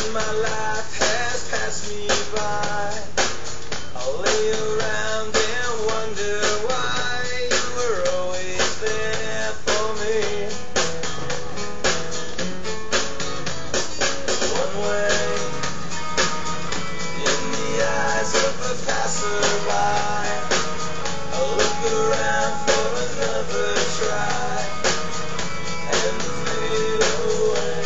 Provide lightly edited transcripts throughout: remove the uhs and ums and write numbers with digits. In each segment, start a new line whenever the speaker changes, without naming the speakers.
my life has passed me by, I'll lay around and wonder why you were always there for me. One way in the eyes of a passerby, I'll look around for another try and fade away.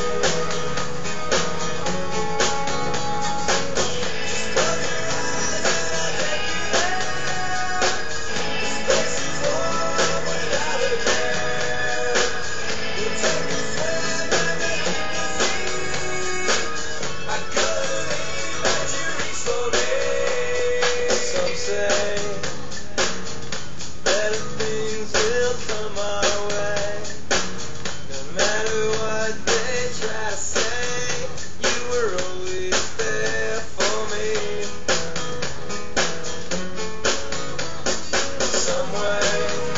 Better things will come our way. No matter what they try to say, you were always there for me. Some way,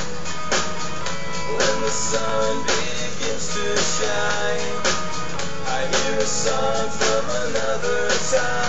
when the sun begins to shine, I hear a song from another time.